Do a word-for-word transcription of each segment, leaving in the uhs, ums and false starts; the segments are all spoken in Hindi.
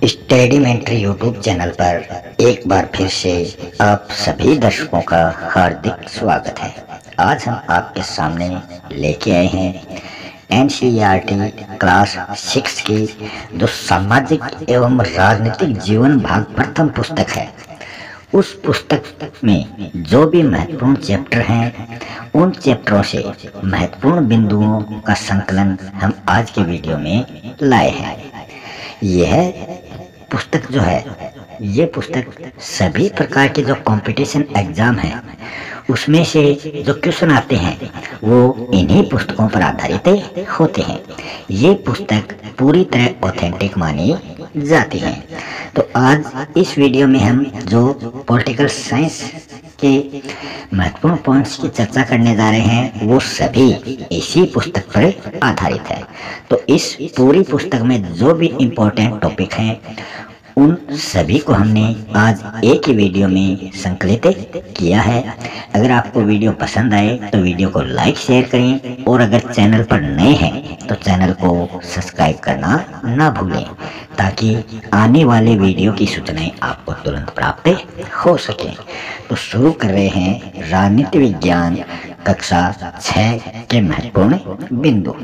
स्टडीमेंट्री यूट्यूब चैनल पर एक बार फिर से आप सभी दर्शकों का हार्दिक स्वागत है। आज हम आपके सामने लेके आए हैं N C E R T class six की जो सामाजिक एवं राजनीतिक जीवन भाग प्रथम पुस्तक है। उस पुस्तक में जो भी महत्वपूर्ण चैप्टर हैं, उन चैप्टरों से महत्वपूर्ण बिंदुओं का संकलन हम आज के वीडियो में लाए हैं। यह पुस्तक जो है, ये पुस्तक सभी प्रकार के जो कंपटीशन एग्जाम है उसमें से जो क्वेश्चन आते हैं वो इन्हीं पुस्तकों पर आधारित होते हैं। ये पुस्तक पूरी तरह ऑथेंटिक मानी जाती है। तो आज इस वीडियो में हम जो पॉलिटिकल साइंस के महत्वपूर्ण पॉइंट्स की चर्चा करने जा रहे हैं वो सभी इसी पुस्तक पर आधारित है। तो इस पूरी पुस्तक में जो भी इम्पोर्टेंट टॉपिक हैं उन सभी को हमने आज एक ही वीडियो में संकलित किया है। अगर आपको वीडियो पसंद आए तो वीडियो को लाइक शेयर करें और अगर चैनल पर नए हैं तो चैनल को सब्सक्राइब करना ना भूलें ताकि आने वाले वीडियो की सूचनाएं आपको तुरंत प्राप्त हो सकें। तो शुरू कर रहे हैं राजनीति विज्ञान कक्षा छः के महत्वपूर्ण बिंदु।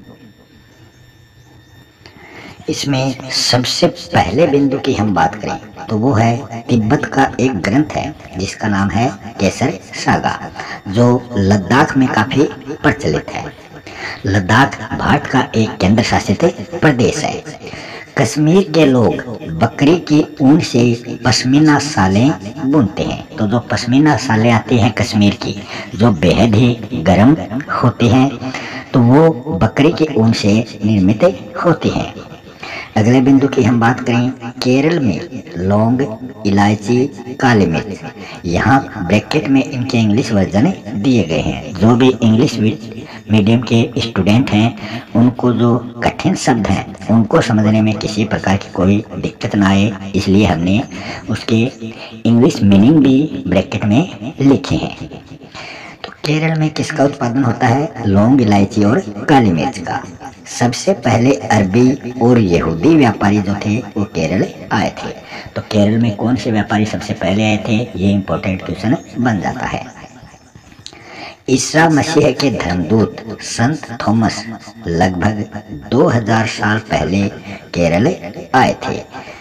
इसमें सबसे पहले बिंदु की हम बात करें तो वो है तिब्बत का एक ग्रंथ है जिसका नाम है केसर सागा, जो लद्दाख में काफी प्रचलित है। लद्दाख भारत का एक केंद्र शासित प्रदेश है। कश्मीर के लोग बकरी की ऊन से पश्मीना सालें बुनते हैं। तो जो पश्मीना सालें आती हैं कश्मीर की, जो बेहद ही गर्म होते हैं, तो वो बकरी की ऊन से निर्मित होती हैं। अगले बिंदु की हम बात करें, केरल में लौंग, इलायची, काली मिर्च, यहाँ ब्रैकेट में इनके इंग्लिश वर्जन दिए गए हैं। जो भी इंग्लिश मीडियम के स्टूडेंट हैं उनको जो कठिन शब्द हैं उनको समझने में किसी प्रकार की कोई दिक्कत ना आए, इसलिए हमने उसके इंग्लिश मीनिंग भी ब्रैकेट में लिखे हैं। तो केरल में किसका उत्पादन होता है? लौंग, इलायची और काली मिर्च का। सबसे पहले अरबी और यहूदी व्यापारी जो थे वो केरल आए थे। तो केरल में कौन से व्यापारी सबसे पहले आए थे, ये इंपॉर्टेंट क्वेश्चन बन जाता है। ईसा मसीह के धर्मदूत संत थॉमस लगभग दो हज़ार साल पहले केरल आए थे।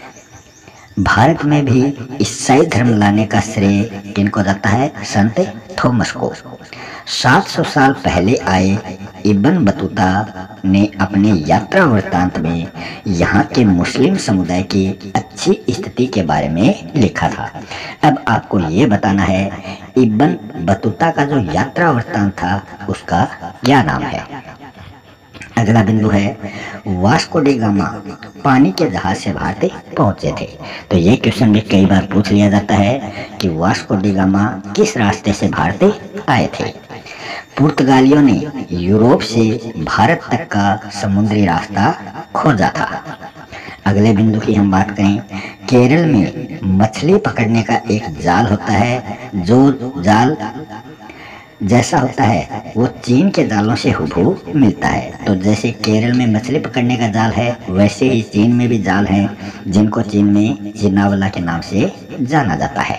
भारत में भी ईसाई धर्म लाने का श्रेय किनको जाता है? संत थॉमस को। सात सौ साल पहले आए इब्न बतूता ने अपने यात्रा वृत्तांत में यहाँ के मुस्लिम समुदाय की अच्छी स्थिति के बारे में लिखा था। अब आपको ये बताना है इब्न बतूता का जो यात्रा वृत्तांत था उसका क्या नाम है। अगला बिंदु है वास्को डी गामा पानी के जहाज से भारत पहुंचे थे। तो ये क्वेश्चन भी कई बार पूछ लिया जाता है कि वास्को डी गामा किस रास्ते से भारत आए थे। पुर्तगालियों ने यूरोप से भारत तक का समुद्री रास्ता खोजा था। अगले बिंदु की हम बात करें, केरल में मछली पकड़ने का एक जाल होता है जो जाल जैसा होता है वो चीन के जालों से हुबहू मिलता है। तो जैसे केरल में मछली पकड़ने का जाल है वैसे ही चीन में भी जाल हैं जिनको चीन में चिनावला के नाम से जाना जाता है।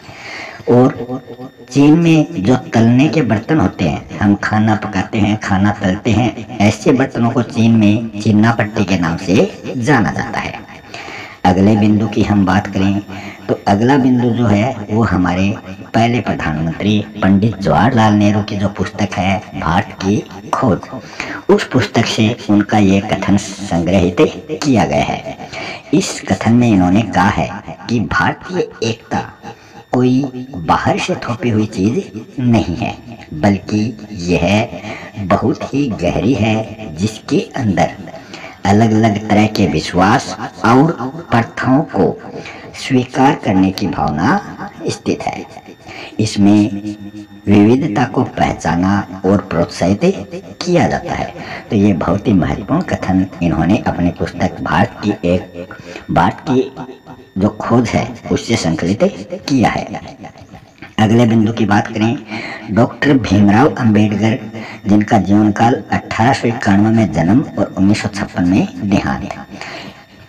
और चीन में जो तलने के बर्तन होते हैं, हम खाना पकाते हैं, खाना तलते हैं, ऐसे बर्तनों को चीन में चिन्ना पट्टी के नाम से जाना जाता है। अगले बिंदु की हम बात करें तो अगला बिंदु जो है वो हमारे पहले प्रधानमंत्री पंडित जवाहरलाल नेहरू की जो पुस्तक है भारत की खोज, उस पुस्तक से उनका ये कथन संग्रहित किया गया है। इस कथन में इन्होंने कहा है कि भारतीय एकता कोई बाहर से थोपी हुई चीज नहीं है, बल्कि यह बहुत ही गहरी है जिसके अंदर अलग अलग तरह के विश्वास और प्रथाओं को स्वीकार करने की भावना स्थित है। इसमें विविधता को पहचाना और प्रोत्साहित किया जाता है। तो ये बहुत ही महत्वपूर्ण कथन इन्होंने अपनी पुस्तक भारत की एक भारत की जो खोज है उससे संकलित किया है। अगले बिंदु की बात करें, डॉक्टर भीमराव अंबेडकर जिनका जीवन काल अठारह सौ इक्यानवे में जन्म और उन्नीस सौ छप्पन में देहांत।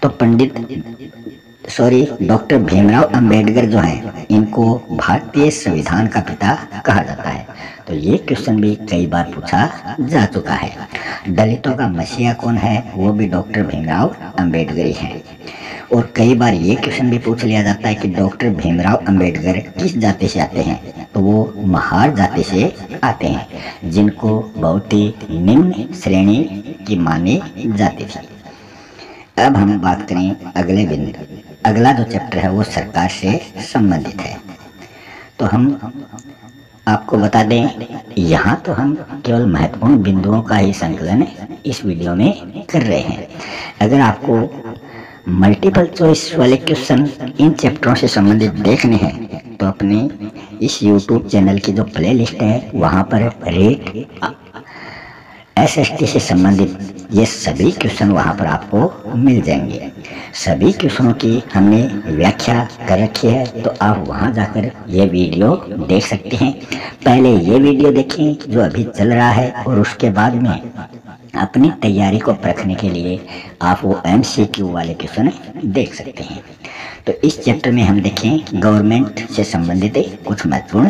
तो पंडित सॉरी डॉक्टर भीमराव अंबेडकर जो हैं, इनको भारतीय संविधान का पिता कहा जाता है। तो ये क्वेश्चन भी कई बार पूछा जा चुका है। दलितों का मसीहा कौन है, वो भी डॉक्टर भीमराव अंबेडकर ही हैं। और कई बार ये क्वेश्चन भी पूछ लिया जाता है कि डॉक्टर भीमराव अंबेडकर किस जाति से आते हैं, तो वो महार जाति से आते हैं, जिनको बहुत ही निम्न श्रेणी की मानी जाती थी। अब हम बात करें अगले बिंदु, अगला जो चैप्टर है वो सरकार से संबंधित है। तो हम आपको बता दें, यहाँ तो हम केवल महत्वपूर्ण बिंदुओं का ही संकलन इस वीडियो में कर रहे हैं। अगर आपको मल्टीपल चॉइस वाले क्वेश्चन इन चैप्टरों से संबंधित देखने हैं तो अपने इस यूट्यूब चैनल की जो प्लेलिस्ट है वहाँ पर रेट एस एस टी से संबंधित ये सभी क्वेश्चन वहाँ पर आपको मिल जाएंगे। सभी क्वेश्चनों की हमने व्याख्या कर रखी है, तो आप वहाँ जाकर ये वीडियो देख सकते हैं। पहले ये वीडियो देखें जो अभी चल रहा है, और उसके बाद में अपनी तैयारी को परखने के लिए आप वो एम सी क्यू वाले क्वेश्चन देख सकते हैं। तो इस चैप्टर में हम देखें गवर्नमेंट से संबंधित कुछ महत्वपूर्ण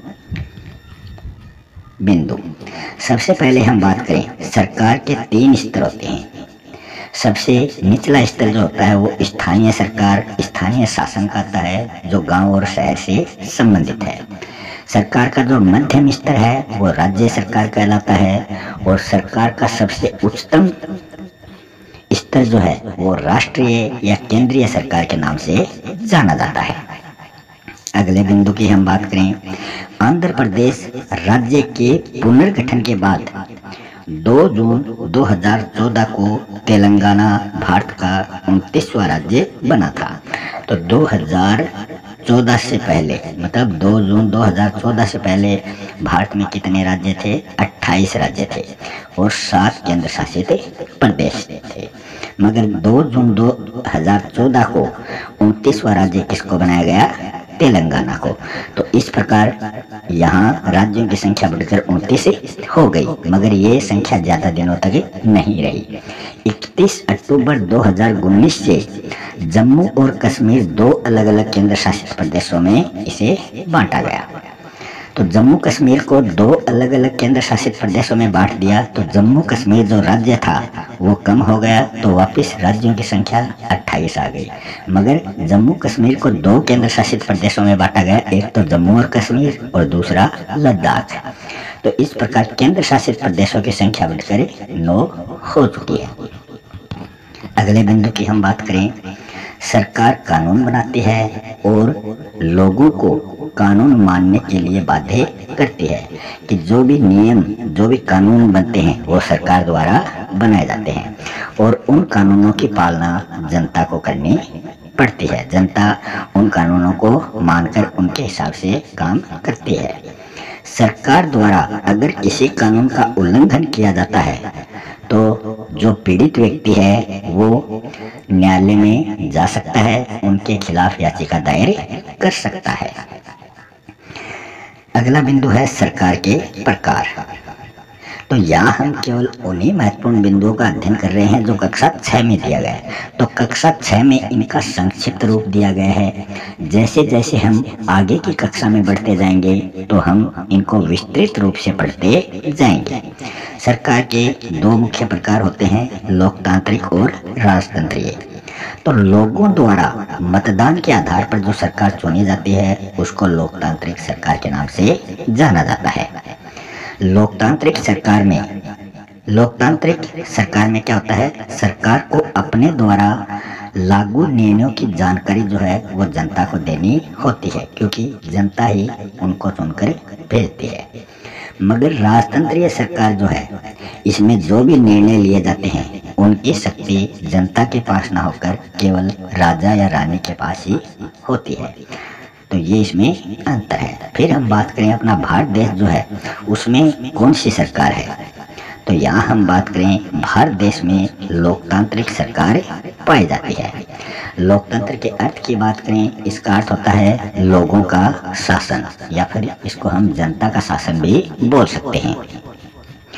बिंदु। सबसे पहले हम बात करें, सरकार के तीन स्तर होते हैं। सबसे निचला स्तर जो होता है वो स्थानीय सरकार, स्थानीय शासन का आता है, जो गांव और शहर से संबंधित है। सरकार का जो मध्यम स्तर है वो राज्य सरकार कहलाता है, और सरकार का सबसे उच्चतम स्तर जो है वो राष्ट्रीय या केंद्रीय सरकार के नाम से जाना जाता है। अगले बिंदु की हम बात करें, आंध्र प्रदेश राज्य के पुनर्गठन के बाद दो जून दो हज़ार चौदह को तेलंगाना भारत का उनतीसवां राज्य बना था। तो दो हज़ार चौदह से पहले, मतलब दो जून दो हज़ार चौदह से पहले भारत में कितने राज्य थे? अट्ठाईस राज्य थे और सात केंद्र शासित प्रदेश थे। मगर दो जून दो हज़ार चौदह को उनतीसवां राज्य किसको बनाया गया? तेलंगाना को। तो इस प्रकार यहाँ राज्यों की संख्या बढ़कर उनतीस हो गई, मगर ये संख्या ज्यादा दिनों तक नहीं रही। इकतीस अक्टूबर दो हज़ार उन्नीस से जम्मू और कश्मीर दो अलग अलग केंद्र शासित प्रदेशों में इसे बांटा गया। तो जम्मू कश्मीर को दो अलग अलग केंद्र शासित प्रदेशों में बांट दिया, तो जम्मू कश्मीर जो राज्य था वो कम हो गया, तो वापस राज्यों की संख्या अट्ठाईस आ गई। मगर जम्मू कश्मीर को दो केंद्र शासित प्रदेशों में बांटा गया, एक तो जम्मू और कश्मीर और दूसरा लद्दाख। तो इस प्रकार केंद्र शासित प्रदेशों की संख्या बढ़कर नौ हो चुकी है। अगले बिंदु की हम बात करें, सरकार कानून बनाती है और लोगों को कानून मानने के लिए बाध्य करती है कि जो भी नियम, जो भी कानून बनते हैं वो सरकार द्वारा बनाए जाते हैं, और उन कानूनों की पालना जनता को करनी पड़ती है। जनता उन कानूनों को मानकर उनके हिसाब से काम करती है। सरकार द्वारा अगर किसी कानून का उल्लंघन किया जाता है तो जो पीड़ित व्यक्ति है वो न्यायालय में जा सकता है, उनके खिलाफ याचिका दायर कर सकता है। अगला बिंदु है सरकार के प्रकार। तो यहाँ हम केवल उन्हीं महत्वपूर्ण बिंदुओं का अध्ययन कर रहे हैं जो कक्षा छह में दिया गया है। तो कक्षा छह में इनका संक्षिप्त रूप दिया गया है। जैसे जैसे हम आगे की कक्षा में बढ़ते जाएंगे तो हम इनको विस्तृत रूप से पढ़ते जाएंगे। सरकार के दो मुख्य प्रकार होते हैं, लोकतांत्रिक और राजतंत्रीय। तो लोगों द्वारा मतदान के आधार पर जो सरकार चुनी जाती है उसको लोकतांत्रिक सरकार के नाम से जाना जाता है। लोकतांत्रिक सरकार में लोकतांत्रिक सरकार में क्या होता है? सरकार को अपने द्वारा लागू निर्णयों की जानकारी जो है वो जनता को देनी होती है, क्योंकि जनता ही उनको चुनकर भेजती है। मगर राजतंत्रीय सरकार जो है, इसमें जो भी निर्णय लिए जाते हैं उनकी शक्ति जनता के पास ना होकर केवल राजा या रानी के पास ही होती है। तो ये इसमें अंतर है। फिर हम बात करें अपना भारत देश जो है उसमें कौन सी सरकार है, तो यहाँ हम बात करें भारत देश में लोकतांत्रिक सरकार पाई जाती है। लोकतंत्र के अर्थ की बात करें, इसका अर्थ होता है लोगों का शासन, या फिर इसको हम जनता का शासन भी बोल सकते हैं।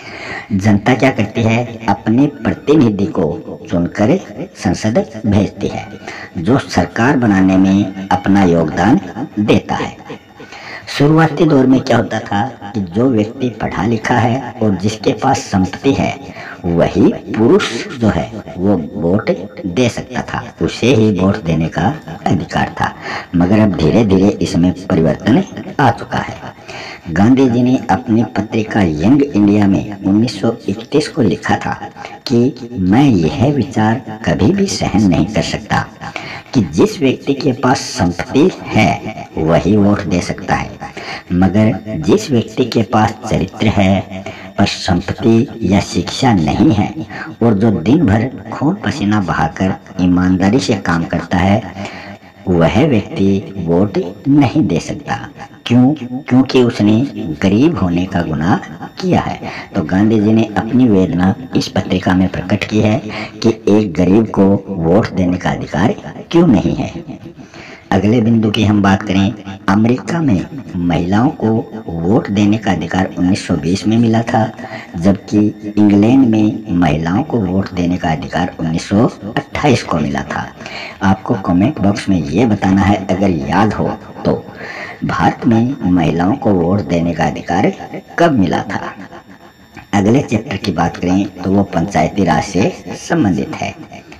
जनता क्या करती है, अपने प्रतिनिधि को चुनकर संसद भेजती है, जो सरकार बनाने में अपना योगदान देता है। शुरुआती दौर में क्या होता था कि जो व्यक्ति पढ़ा लिखा है और जिसके पास संपत्ति है वही पुरुष जो है वो वोट दे सकता था, उसे ही वोट देने का अधिकार था। मगर अब धीरे धीरे इसमें परिवर्तन आ चुका है। गांधी जी ने अपनी पत्रिका यंग इंडिया में उन्नीस सौ इकतीस को लिखा था कि मैं यह विचार कभी भी सहन नहीं कर सकता कि जिस व्यक्ति के पास संपत्ति है वही वोट दे सकता है, मगर जिस व्यक्ति के पास चरित्र है पर संपत्ति या शिक्षा नहीं है और जो दिन भर खून पसीना बहाकर ईमानदारी से काम करता है वह व्यक्ति वोट नहीं दे सकता। क्यों? क्योंकि उसने गरीब होने का गुनाह किया है। तो गांधी जी ने अपनी वेदना इस पत्रिका में प्रकट की है कि एक गरीब को वोट देने का अधिकार क्यों नहीं है। अगले बिंदु की हम बात करें, अमेरिका में महिलाओं को वोट देने का अधिकार उन्नीस सौ बीस में मिला था, जबकि इंग्लैंड में महिलाओं को वोट देने का अधिकार उन्नीस सौ अट्ठाईस को मिला था। आपको कमेंट बॉक्स में ये बताना है अगर याद हो तो, भारत में महिलाओं को वोट देने का अधिकार कब मिला था। अगले चैप्टर की बात करें तो वो पंचायती राज से संबंधित है।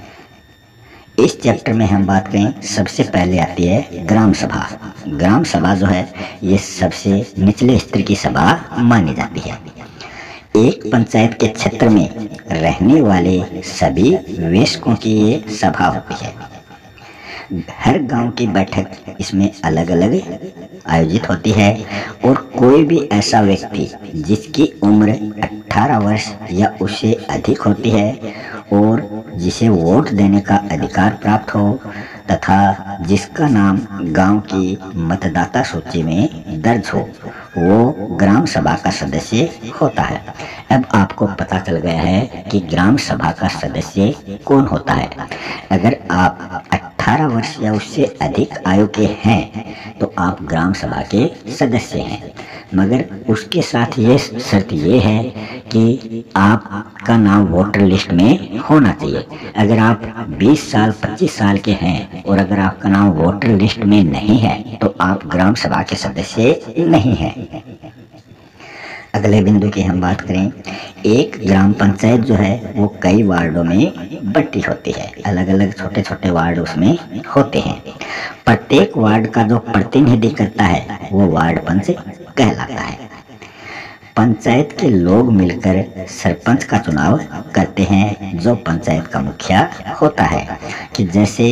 इस चैप्टर में हम बात करें, सबसे पहले आती है ग्राम सभा। ग्राम सभा जो है ये सबसे निचले स्तर की सभा मानी जाती है। एक पंचायत के क्षेत्र में रहने वाले सभी वयस्कों की ये सभा होती है। हर गांव की बैठक इसमें अलग अलग आयोजित होती है और कोई भी ऐसा व्यक्ति जिसकी उम्र अठारह वर्ष या उससे अधिक होती है और जिसे वोट देने का अधिकार प्राप्त हो तथा जिसका नाम गांव की मतदाता सूची में दर्ज हो वो ग्राम सभा का सदस्य होता है। अब आपको पता चल गया है कि ग्राम सभा का सदस्य कौन होता है। अगर आप अठारह वर्ष या उससे अधिक आयु के हैं तो आप ग्राम सभा के सदस्य हैं, मगर उसके साथ ये शर्त ये है कि आपका नाम वोटर लिस्ट में होना चाहिए। अगर आप बीस साल पच्चीस साल के हैं और अगर आपका नाम वोटर लिस्ट में नहीं है तो आप ग्राम सभा के सदस्य नहीं हैं। अगले बिंदु की हम बात करें, एक ग्राम पंचायत जो है वो कई वार्डों में बंटी होती है, अलग अलग छोटे छोटे वार्ड उसमें होते हैं। प्रत्येक वार्ड का जो प्रतिनिधि करता है वो वार्ड पंच कहलाता है। पंचायत के लोग मिलकर सरपंच का चुनाव करते हैं जो पंचायत का मुखिया होता है। कि जैसे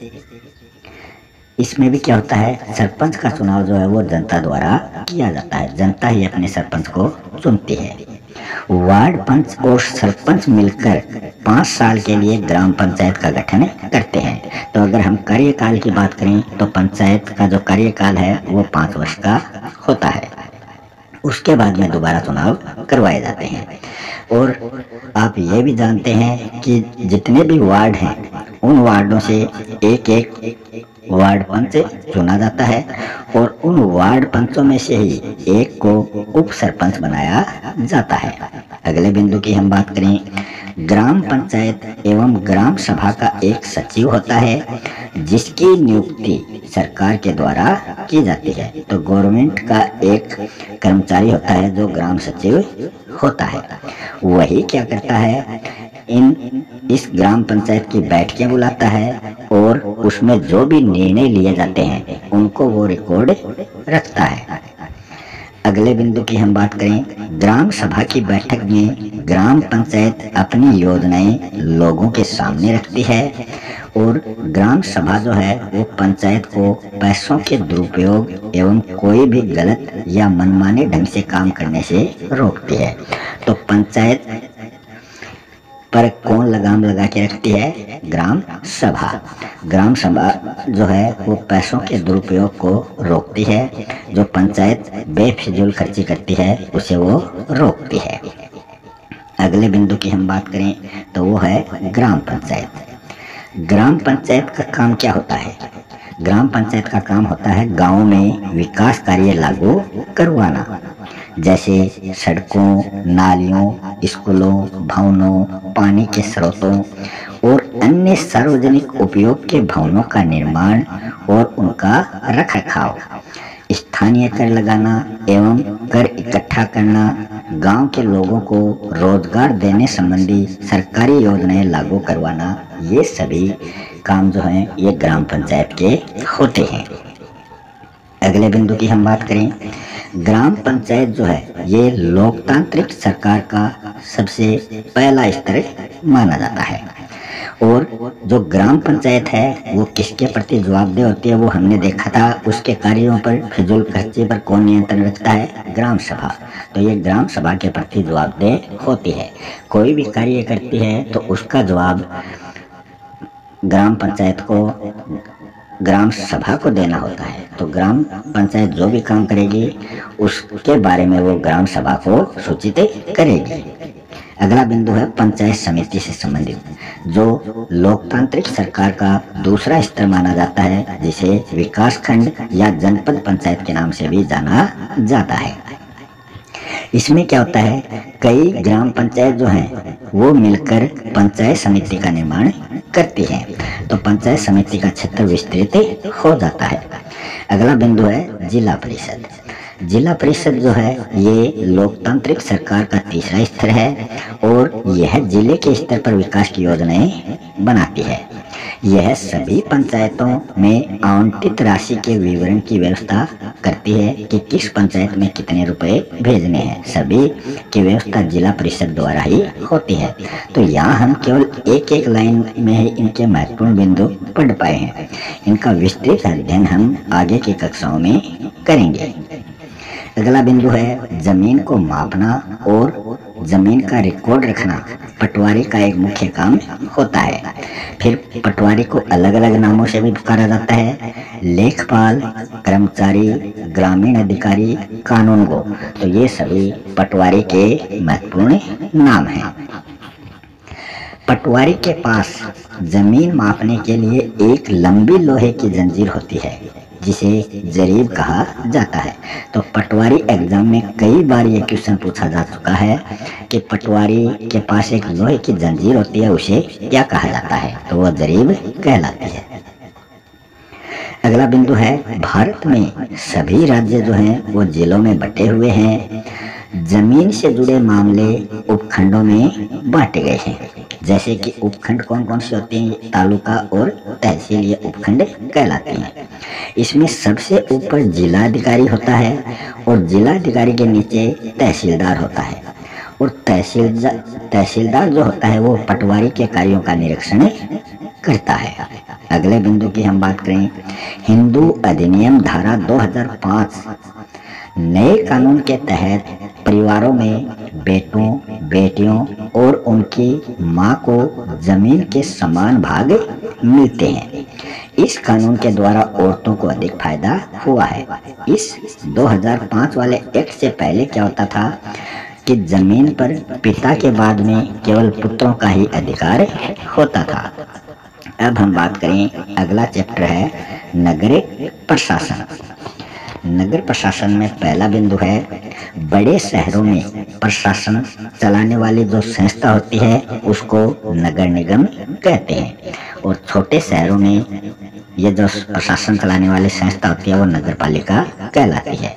इसमें भी क्या होता है, सरपंच का चुनाव जो है वो जनता द्वारा किया जाता है, जनता ही अपने सरपंच को चुनती है। वार्ड पंच और सरपंच मिलकर पाँच साल के लिए ग्राम पंचायत का गठन करते हैं। तो अगर हम कार्यकाल की बात करें तो पंचायत का जो कार्यकाल है वो पाँच वर्ष का होता है, उसके बाद में दोबारा चुनाव करवाए जाते हैं। और आप ये भी जानते हैं कि जितने भी वार्ड हैं उन वार्डों से एक एक वार्ड पंच चुना जाता है और उन वार्ड पंचों में से ही एक को उप सरपंच बनाया जाता है। अगले बिंदु की हम बात करें, ग्राम पंचायत एवं ग्राम सभा का एक सचिव होता है जिसकी नियुक्ति सरकार के द्वारा की जाती है। तो गवर्नमेंट का एक कर्मचारी होता है जो ग्राम सचिव होता है। वही क्या करता है, इन इस ग्राम पंचायत की बैठकें बुलाता है और उसमें जो भी निर्णय लिए जाते हैं उनको वो रिकॉर्ड रखता है। अगले बिंदु की हम बात करें, ग्राम सभा की बैठक में ग्राम पंचायत अपनी योजनाएं लोगों के सामने रखती है और ग्राम सभा जो है वो पंचायत को पैसों के दुरुपयोग एवं कोई भी गलत या मनमाने ढंग से काम करने से रोकती है। तो पंचायत पर कौन लगाम लगा के रखती है, ग्राम सभा। ग्राम सभा जो है वो पैसों के दुरुपयोग को रोकती है, जो पंचायत बेफिजूल खर्ची करती है उसे वो रोकती है। अगले बिंदु की हम बात करें तो वो है ग्राम पंचायत। ग्राम पंचायत का काम क्या होता है? ग्राम पंचायत का काम होता है गाँव में विकास कार्य लागू करवाना। जैसे सड़कों, नालियों, स्कूलों, भवनों, पानी के स्रोतों और अन्य सार्वजनिक उपयोग के भवनों का निर्माण और उनका रखरखाव। स्थानीय कर लगाना एवं कर इकट्ठा करना, गांव के लोगों को रोजगार देने संबंधी सरकारी योजनाएं लागू करवाना, ये सभी काम जो हैं ये ग्राम पंचायत के होते हैं। अगले बिंदु की हम बात करें, ग्राम पंचायत जो है ये लोकतांत्रिक सरकार का सबसे पहला स्तर माना जाता है। और जो ग्राम पंचायत है वो किसके प्रति जवाबदेह होती है, वो हमने देखा था। उसके कार्यों पर, फिजूल खर्चे पर कौन नियंत्रण रखता है? ग्राम सभा। तो ये ग्राम सभा के प्रति जवाबदेह होती है। कोई भी कार्य करती है तो उसका जवाब ग्राम पंचायत को, ग्राम सभा को देना होता है। तो ग्राम पंचायत जो भी काम करेगी उसके बारे में वो ग्राम सभा को सूचित करेगी। अगला बिंदु है पंचायत समिति से संबंधित, जो लोकतांत्रिक सरकार का दूसरा स्तर माना जाता है, जिसे विकास खंड या जनपद पंचायत के नाम से भी जाना जाता है। इसमें क्या होता है, कई ग्राम पंचायत जो हैं वो मिलकर पंचायत समिति का निर्माण करती हैं। तो पंचायत समिति का क्षेत्र विस्तृत हो जाता है। अगला बिंदु है जिला परिषद। जिला परिषद जो है ये लोकतांत्रिक सरकार का तीसरा स्तर है और यह जिले के स्तर पर विकास की योजनाएं बनाती है। यह सभी पंचायतों में आवंटित राशि के विवरण की व्यवस्था करती है कि किस पंचायत में कितने रुपए भेजने हैं। सभी की व्यवस्था जिला परिषद द्वारा ही होती है। तो यहाँ हम केवल एक एक लाइन में ही इनके महत्वपूर्ण बिंदु पढ़ पाए हैं। इनका विस्तृत अध्ययन हम आगे की कक्षाओं में करेंगे। अगला बिंदु है जमीन को मापना और जमीन का रिकॉर्ड रखना पटवारी का एक मुख्य काम होता है। फिर पटवारी को अलग अलग नामों से भी पुकारा जाता है, लेखपाल, कर्मचारी, ग्रामीण अधिकारी, कानूनगो। तो ये सभी पटवारी के महत्वपूर्ण नाम हैं। पटवारी के पास जमीन मापने के लिए एक लंबी लोहे की जंजीर होती है जिसे जरीब कहा जाता है। तो पटवारी एग्जाम में कई बार ये क्वेश्चन पूछा जा चुका है कि पटवारी के पास एक लोहे की जंजीर होती है, उसे क्या कहा जाता है? तो वह जरीब कहलाती है। अगला बिंदु है भारत में सभी राज्य जो हैं वो जिलों में बटे हुए हैं। जमीन से जुड़े मामले उपखंडों में बांटे गए हैं। जैसे कि उपखंड कौन कौन से होते हैं? तालुका और तहसील, ये उपखंड कहलाते हैं। इसमें सबसे ऊपर जिलाधिकारी होता है और जिलाधिकारी के नीचे तहसीलदार होता है। और तहसीलदार तहसीलदार जो होता है वो पटवारी के कार्यों का निरीक्षण करता है। अगले बिंदु की हम बात करें, हिंदू अधिनियम धारा दो हज़ार पाँच नए कानून के तहत परिवारों में बेटों, बेटियों और उनकी मां को जमीन के समान भाग मिलते हैं। इस कानून के द्वारा औरतों को अधिक फायदा हुआ है। इस दो हज़ार पाँच वाले एक्ट से पहले क्या होता था कि जमीन पर पिता के बाद में केवल पुत्रों का ही अधिकार होता था। अब हम बात करें, अगला चैप्टर है नगरीय प्रशासन। नगर प्रशासन में पहला बिंदु है बड़े शहरों में प्रशासन चलाने वाली जो संस्था होती है उसको नगर निगम कहते हैं। और छोटे शहरों में ये जो प्रशासन चलाने वाली संस्था होती है वो नगर पालिका कहलाती है।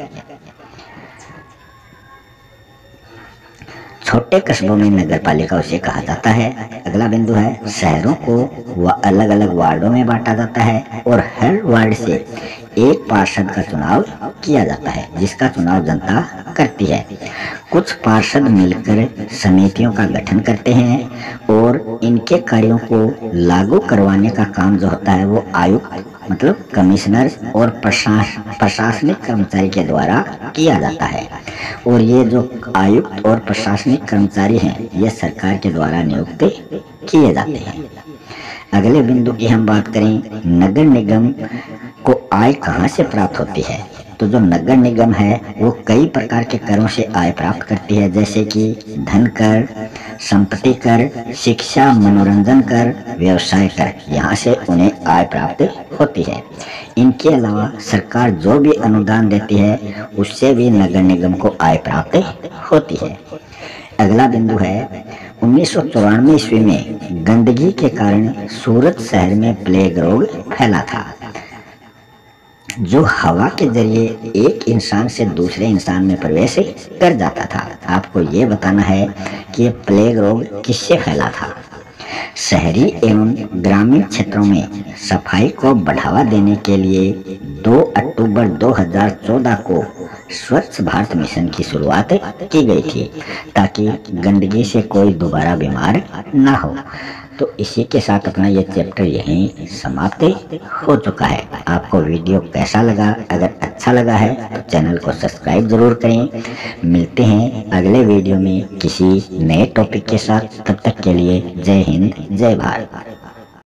छोटे कस्बों में नगर पालिका उसे कहा जाता है। अगला बिंदु है शहरों को वह अलग अलग वार्डों में बांटा जाता है और हर वार्ड से एक पार्षद का चुनाव किया जाता है जिसका चुनाव जनता करती है। कुछ पार्षद मिलकर समितियों का गठन करते हैं और इनके कार्यों को लागू करवाने का काम जो होता है वो आयुक्त मतलब कमिश्नर और प्रशास प्रशासनिक कर्मचारी के द्वारा किया जाता है। और ये जो आयुक्त और प्रशासनिक कर्मचारी हैं ये सरकार के द्वारा नियुक्त किए जाते हैं। अगले बिंदु की हम बात करें, नगर निगम को आय कहाँ से प्राप्त होती है? तो जो नगर निगम है वो कई प्रकार के करों से आय प्राप्त करती है, जैसे कि धन कर, संपत्ति कर, शिक्षा, मनोरंजन कर, व्यवसाय कर, यहाँ से उन्हें आय प्राप्त होती है। इनके अलावा सरकार जो भी अनुदान देती है उससे भी नगर निगम को आय प्राप्त होती है। अगला बिंदु है उन्नीस सौ चौरानवे ईस्वी में गंदगी के कारण सूरत शहर में प्लेग रोग फैला था, जो हवा के जरिए एक इंसान से दूसरे इंसान में प्रवेश कर जाता था। आपको ये बताना है कि प्लेग रोग किससे फैला था। शहरी एवं ग्रामीण क्षेत्रों में सफाई को बढ़ावा देने के लिए दो अक्टूबर दो हज़ार चौदह को स्वच्छ भारत मिशन की शुरुआत की गई थी, ताकि गंदगी से कोई दोबारा बीमार ना हो। तो इसी के साथ अपना ये चैप्टर यहीं समाप्त हो चुका है। आपको वीडियो कैसा लगा? अगर अच्छा लगा है तो चैनल को सब्सक्राइब जरूर करें। मिलते हैं अगले वीडियो में किसी नए टॉपिक के साथ। तब तक के लिए जय हिंद, जय भारत।